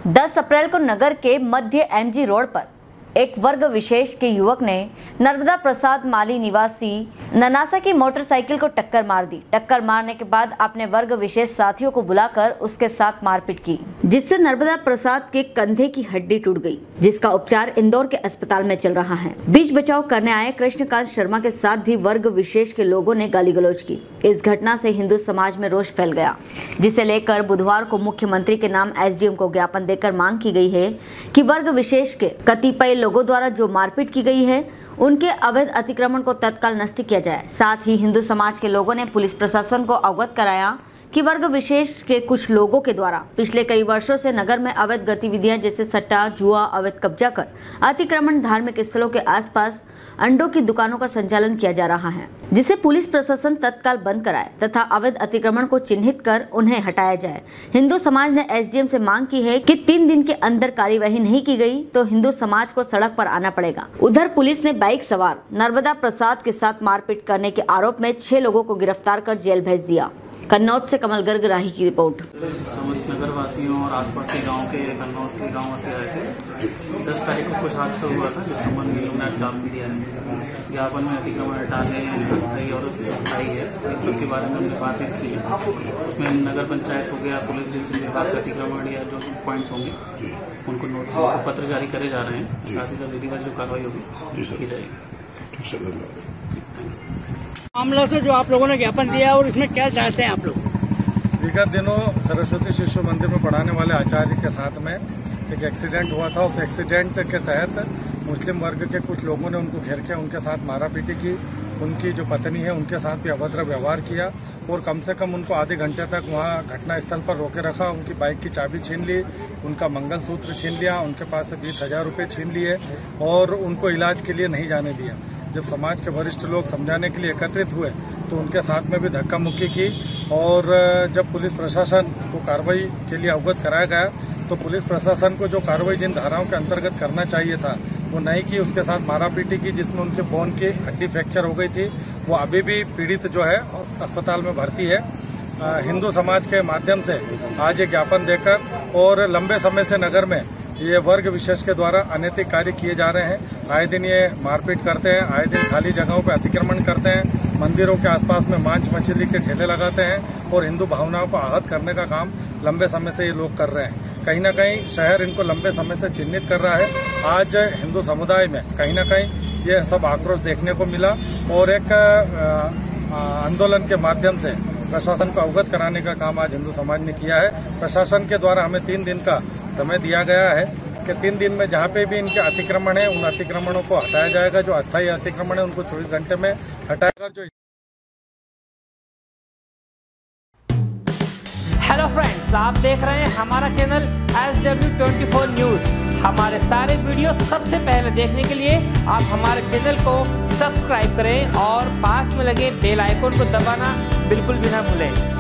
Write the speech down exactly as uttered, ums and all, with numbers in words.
दस अप्रैल को नगर के मध्य एमजी रोड पर एक वर्ग विशेष के युवक ने नर्मदा प्रसाद माली निवासी ननासा की मोटरसाइकिल को टक्कर मार दी। टक्कर मारने के बाद अपने वर्ग विशेष साथियों को बुलाकर उसके साथ मारपीट की, जिससे नर्मदा प्रसाद के कंधे की हड्डी टूट गई, जिसका उपचार इंदौर के अस्पताल में चल रहा है। बीच बचाव करने आए कृष्णकांत शर्मा के साथ भी वर्ग विशेष के लोगों ने गाली गलौज की। इस घटना से हिंदू समाज में रोष फैल गया, जिसे लेकर बुधवार को मुख्यमंत्री के नाम एसडीएम को ज्ञापन देकर मांग की गई है कि वर्ग विशेष के कतिपय लोगों द्वारा जो मारपीट की गई है उनके अवैध अतिक्रमण को तत्काल नष्ट किया जाए। साथ ही हिंदू समाज के लोगों ने पुलिस प्रशासन को अवगत कराया कि वर्ग विशेष के कुछ लोगों के द्वारा पिछले कई वर्षों से नगर में अवैध गतिविधियां जैसे सट्टा, जुआ, अवैध कब्जा कर अतिक्रमण, धार्मिक स्थलों के आसपास अंडों की दुकानों का संचालन किया जा रहा है, जिसे पुलिस प्रशासन तत्काल बंद कराए तथा अवैध अतिक्रमण को चिन्हित कर उन्हें हटाया जाए। हिंदू समाज ने एसडीएम से मांग की है कि तीन दिन के अंदर कार्यवाही नहीं की गई तो हिंदू समाज को सड़क पर आना पड़ेगा। उधर पुलिस ने बाइक सवार नर्मदा प्रसाद के साथ मारपीट करने के आरोप में छह लोगों को गिरफ्तार कर जेल भेज दिया। कन्नौज से कमल गर्ग राही की रिपोर्ट। समस्त नगर वासियों और आसपास के गांव के कन्नौज के गांव से आए थे। दस तारीख को कुछ हादसा हुआ था, जिस संबंध में लोगों ने ज्ञापन दिया है। ज्ञापन में अतिक्रमण हटाने, अस्थायी और जो स्थायी है, इन सब के बारे में हमने बातें की है। उसमें नगर पंचायत हो गया, पुलिस जिस जिन विभाग का अतिक्रमण या जो पॉइंट्स होंगे उनको नोट पत्र जारी करे जा रहे हैं। साथ ही साथ विधिवत जो कार्रवाई होगी की जाएगी। मामला से जो आप लोगों ने ज्ञापन दिया और इसमें क्या चाहते हैं आप लोग? विगत दिनों सरस्वती शिशु मंदिर में पढ़ाने वाले आचार्य के साथ में एक एक्सीडेंट हुआ था। उस एक्सीडेंट के तहत मुस्लिम वर्ग के कुछ लोगों ने उनको घेर के उनके साथ मारापीटी की। उनकी जो पत्नी है उनके साथ भी अभद्र व्यवहार किया और कम से कम उनको आधे घंटे तक वहाँ घटनास्थल पर रोके रखा। उनकी बाइक की चाबी छीन ली, उनका मंगलसूत्र छीन लिया, उनके पास से बीस हजार रुपये छीन लिए और उनको इलाज के लिए नहीं जाने दिया। जब समाज के वरिष्ठ लोग समझाने के लिए एकत्रित हुए तो उनके साथ में भी धक्का मुक्की की और जब पुलिस प्रशासन को कार्रवाई के लिए अवगत कराया गया तो पुलिस प्रशासन को जो कार्रवाई जिन धाराओं के अंतर्गत करना चाहिए था वो नहीं की। उसके साथ मारापीटी की, जिसमें उनके बोन की हड्डी फ्रैक्चर हो गई थी। वो अभी भी पीड़ित जो है अस्पताल में भर्ती है। हिंदू समाज के माध्यम से आज ये ज्ञापन देकर और लंबे समय से नगर में ये वर्ग विशेष के द्वारा अनैतिक कार्य किए जा रहे हैं। आए दिन ये मारपीट करते हैं, आए दिन खाली जगहों पर अतिक्रमण करते हैं, मंदिरों के आसपास में मांस मछली के ठेले लगाते हैं और हिंदू भावनाओं को आहत करने का काम लंबे समय से ये लोग कर रहे हैं। कहीं ना कहीं शहर इनको लंबे समय से चिन्हित कर रहा है। आज हिंदू समुदाय में कहीं ना कहीं ये सब आक्रोश देखने को मिला और एक आंदोलन के माध्यम से प्रशासन को अवगत कराने का काम आज हिंदू समाज ने किया है। प्रशासन के द्वारा हमें तीन दिन का समय दिया गया है कि तीन दिन में जहाँ पे भी इनके अतिक्रमण है उन अतिक्रमणों को हटाया जाएगा। जो अस्थायी अतिक्रमण है उनको चौबीस घंटे में हटाकर जो हेलो फ्रेंड्स, आप देख रहे हैं हमारा channel S W twenty four news. हमारे सारे वीडियो सबसे पहले देखने के लिए आप हमारे चैनल को सब्सक्राइब करें और पास में लगे बेल आइकन को दबाना बिल्कुल भी ना भूलें।